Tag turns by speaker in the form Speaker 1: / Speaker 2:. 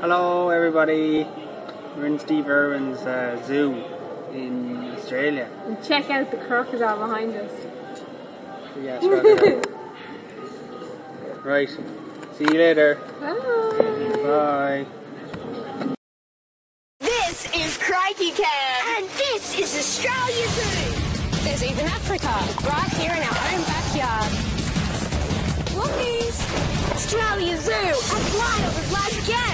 Speaker 1: Hello everybody, we're in Steve Irwin's zoo in Australia.
Speaker 2: And check out the crocodile behind us.
Speaker 1: Yes, crocodile. Right, see you later.
Speaker 2: Bye.
Speaker 1: Bye.
Speaker 3: This is Crikey Cam. And this is Australia Zoo. There's even Africa, right here in our own backyard. Lookies! Australia Zoo, as wild as life gets.